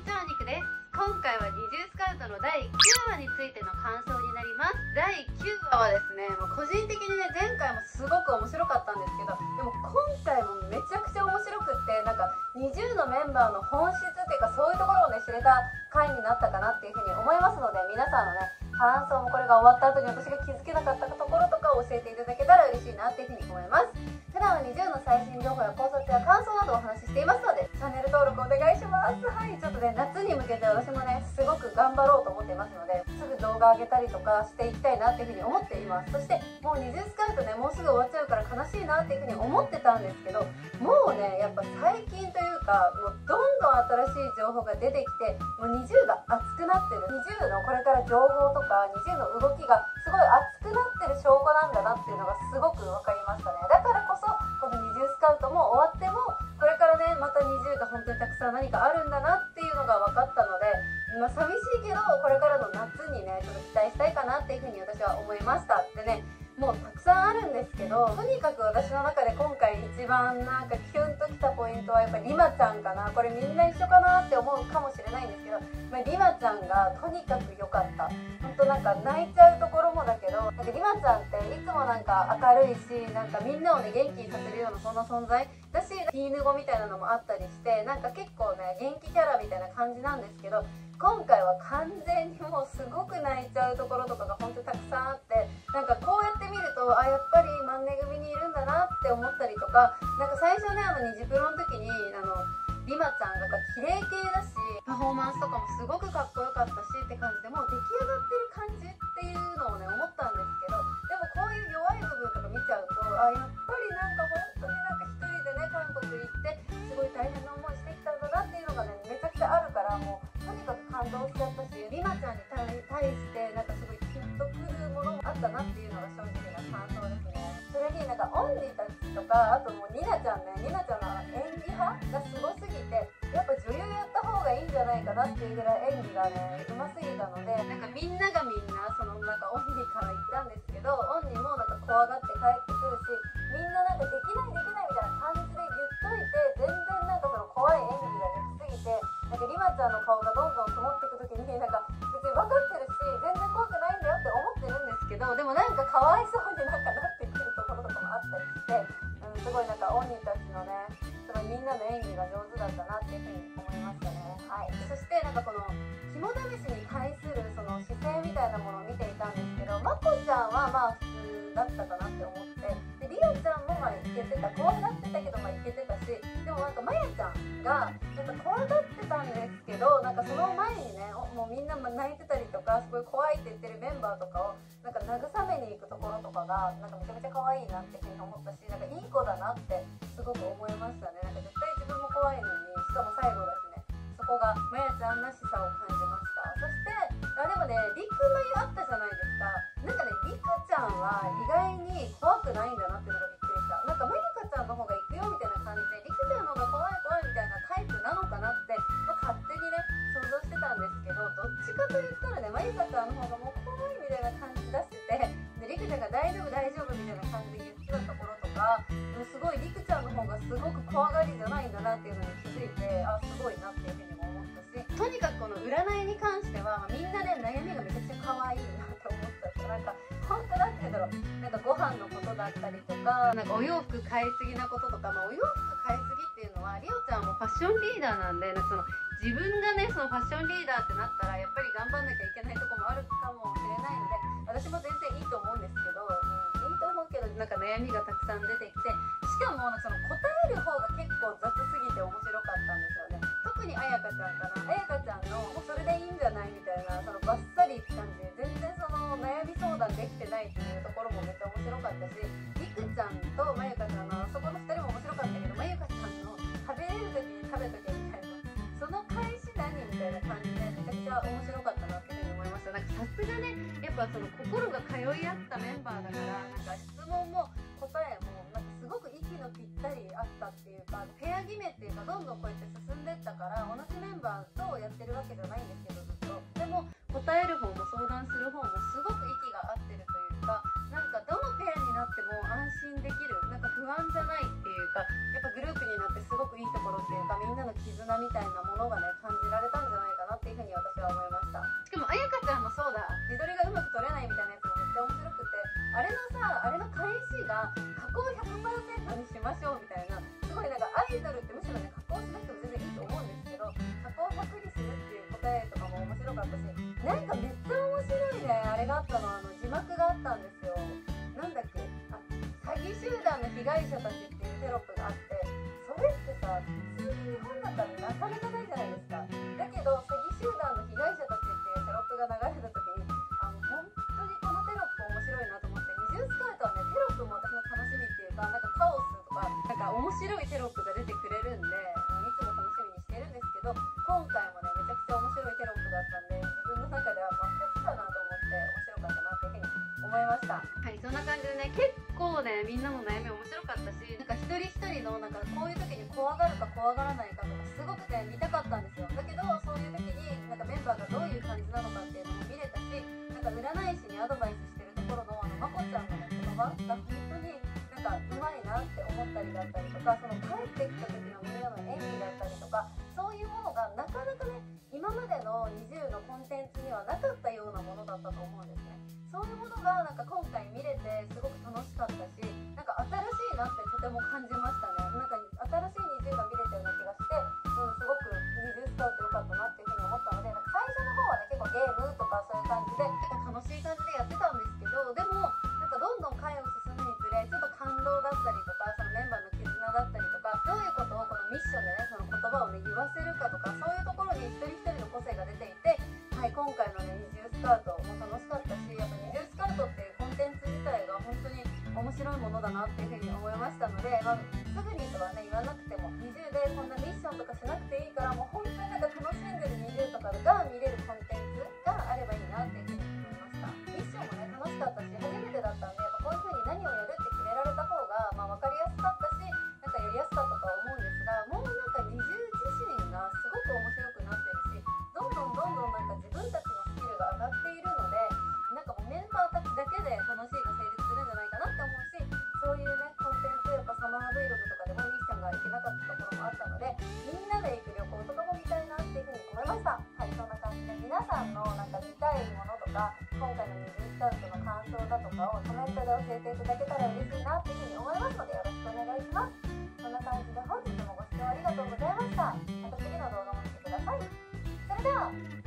ちはにくです。今回は二重スカウトの第9話についての感想になります。第9話はですね、もう個人的にね、前回もすごく面白かったんですけど、でも今回もめちゃくちゃ面白くって、なんか20のメンバーの本質っていうか、そういうところをね知れた回になったかなっていうふうに思いますので、皆さんのね感想もこれが終わった後に私が気づけなかったところとかを教えていただけたら嬉しいなっていうふうに思います。普段は20の最新情報や考察や感想などをお話ししていますので、チャンネル登録お願いします。はい、ちょっとね、夏に向けて私もねすごく頑張ろうと思っていますので、すぐ動画上げたりとかしていきたいなっていうふうに思っています。そしてもう20スカウトね、もうすぐ終わっちゃうから悲しいなっていうふうに思ってたんですけど、もうねやっぱ最近というか、もうどんどん新しい情報が出てきて、もう20が熱くなってる、20のこれから情報とか20の動きがすごい熱くなってる証拠なんだなっていうのがすごく分かりましたね。だからこそこの20スカウトも終わっても、これからねまた20が本当にたくさん何かあるんだなっていうのが分かったので、寂しいけどこれからの夏にねちょっと期待したいかなっていうふうに私は思いました。でね、もうたくさんあるんですけど、とにかく私の中で今回一番なんかキュンときたポイントはやっぱりリマちゃんかな。これみんな一緒かなって思うかもしれないんですけど、リマちゃんがとにかく良かった。本当なんか泣いちゃうところもだけど、なんかリマちゃんっていつもなんか明るいし、なんかみんなをね元気にさせるようなそんな存在だし、ティーヌ語みたいなのもあったりして、なんか結構ね元気キャラみたいな感じなんですけど、今回は完全にもうすごく泣いちゃうところとかが本当にたくさんあって、なんかこうやって見るとやっぱり万根組にいるんだなって思ったりとか、なんか最初ねニジプロの時にリマちゃんが綺麗系だし、パフォーマンスとかもすごくかっこよかったしって感じで、もう出来上がってる感じっていうのをね思ったんですけど、でもこういう弱い部分とか見ちゃうと、やっぱりなんか本当になんか一人でね韓国行ってすごい大変な思いしてきたんだなっていうのがねめちゃくちゃあるから、もうとにかく感動しちゃったし、リマちゃんに対してなんかすごいピンとくるものもあったなっていうのが正直な感想ですね。それになんかオンリーたちとか、あともうニナちゃんね、ニナちゃんの演技派がすごすぎて、やっぱ女優やった方がいいんじゃないかなっていうぐらい演技がねうますぎたので、なんかみんながみんなそのなんかオンリーから言ったんですけど、オンリーもなんか怖がって帰ってくるし、みんななんかできないできないみたいな感じで言っといて、全然なんかその怖い演技ができすぎて、なんかリマちゃんの顔がどんどん曇っていく時に、なんか別に分かってるし全然怖くないんだよって思ってるんですけど、でもなんかかわいそうになんかなってくるところとかもあったりして、すごいなんかオンリーたちのねすごいみんなの演技が上手だったなっていうふうに思いましたね。はい、そしてなんかこの肝試しに対するその姿勢みたいなものを見ていたんですけど、まこちゃんはまあ普通だったかなって思って、でリアちゃんもまあいけてた、怖がってたけどまあいけてたし、でもなんかまやちゃんがなんか怖がってたんですけど、なんかその前にねもうみんな泣いてたりとかすごい怖いって言ってるメンバーとかをなんか慰めに行くところとかがなんかめちゃめちゃ可愛いなっていうふうに思ったし、なんかいい子だなってすごく思いましたね。なんか絶対自分も怖いのに、しかも最後だしね、そこがまやちゃんらしさを感じました。そしてでもね、りくまゆあったじゃないですか。なんかね、りくちゃんは意外に怖くないんだなっていうのがびっくりした。なんかまゆかちゃんの方が行くよみたいな感じで、りくちゃんの方が怖い怖いみたいなタイプなのかなって、勝手にね想像してたんですけど、どっちかと言ったらね、まゆかちゃんの方がもう怖いみたいな感じ出してて、でりくちゃんが大丈夫大丈夫みたいな感じで言ってたところとか、すごいりくちゃんの方がすごく怖がりじゃないんだなっていうのに気づいて、すごいなっていうふうにも思ったし、とにかくこの占いに関しては、みんなね悩みがめちゃくちゃ可愛いなと思ったし、なんか本当なんて言うんだろう、なんかご飯のことだったりとか、なんかお洋服買いすぎなこととか、お洋服買いすぎっていうのはリオちゃんもファッションリーダーなんで、なんかその自分がねそのファッションリーダーってなったらやっぱり頑張んなきゃいけないとこもあるかもしれないので、私も全然いいと思うんですけど、いいと思うけどなんか悩みがたくさん出てきて、しかもその答える方が結構雑すぎて面白かったんですよね。特にあやかちゃんかな、あやかちゃんのもうそれでいいんじゃないみたいな、そのバッサリいく感じで全然その悩み相談できてないっていうところもめっちゃ面白かったし、りくちゃんとまゆかちゃんのそこの2人も面白かったけど、まゆかちゃんの食べれる時に食べとけみたいな、その返し何みたいな感じでめちゃくちゃ面白かったなっていうふうに思いました。なんかさすがねやっぱその心が通い合ったメンバーだから、なんか質問も答えもなんかすごく息のぴったりあったっていうか、ペア決めっていうかどんどんこうやって進んでったから、同じメンバーとやってるわけじゃないんですけどずっと、でも答える方も相談する方もすごく息が合ってるというか、なんかどのペアになっても安心できる、なんか不安じゃないっていうか、やっぱグループになってすごくいいところっていうか、みんなの絆みたいなものがね感じられたんじゃ 100% にしましょうみたいな、すごいなんかアイドルってむしろね加工しなくても全然いいと思うんですけど、加工100にするっていう答えとかも面白かったし、なんかめっちゃ面白いねあれがあったの、字幕があったんですよ。なんだっけ、詐欺集団の被害者たちっていうテロップがあって、それってさ普通に日本だったらなかなかないじゃないですか。だけど詐欺集団の被害者たちっていうテロップが流れた時に本当にこのテロップ面白いなと思って、二重スカウトはねテロップも私の楽しみっていうか、なんかカオスとかなんか面白いテロップが出てくれるんで、いつも楽しみにしてるんですけど、今回もねめちゃくちゃ面白いテロップだったんで、自分の中では全く来たなと思って面白かったなっていうふうに思いました。はい、そんな感じでね、結構ねみんなの悩み面白かったし、なんか一人一人のなんかこういう時に怖がるか怖がらないかとかすごくね見たかったんですよ。だけどそういう時になんかメンバーがどういう感じなのかっていうのも見れたし、なんか占い師にアドバイスしてるところのまこちゃんのね言葉が本当になんかうまいなって思ったりだったりとか、その帰ってきた時のみんなの演技だったりとか、そういうものがなかなかね今までの20のコンテンツにはなかったようなものだったと思うんですね。そういうものがなんか今回見れてすごく楽しかったし、なんか新しいなってとても感じましたね。なんか新しい20が見れたような気がして、すごく20スカウト良かったなっていうふうに思ったので、なんか最初の方はね結構ゲームとかそういう感じで結構楽しい感じでやってたんですけど、でもなんかどんどん回を進むにつれちょっと感動だったりとか、そのメンバーの絆だったりとか、どういうことをこのミッションでねその言葉をね言わせるかとか、そういうところに一人一人の個性が出ていて、はい、今回のね20スカウトも楽しかったし、やっぱ20スカウトっていうコンテンツ自体が本当に面白いものだなっていうふうに思いましたので、すぐにとはね言わなくても、20でこんなミッションとかしなくていいから、もう本当になんか楽しんでる20とかが見れるコンテンツがあればいいなっていうふうに思いました。ミッションもね楽しかったし、初めてだったんで、やっぱこういうふうに何をやるって決められた方が分かりやすかったし、なんかやりやすかったとは思うんですが、もうなんか20自身がすごく面白くなってるし、どんどんなんか自分たちのスキルが上がっているので、なんかもうメンバーたちだけで楽しいが成立するんじゃないかなって思うし、そういうねコンテンツ、やっぱサマー Vlog とかでもミッションがいけなかったところもあったので、みんなで行く旅行とかも見たいなっていうふうに思いました。はい、そんな感じで皆さんのなんか見たいものとか、今回の20スカウトの感想だとかをコメントで教えていただけたら嬉しいなっていうふうに思いますので、よろしくお願いします。そんな感じで本日もご視聴ありがとうございました。また次の動画も見てください。それでは。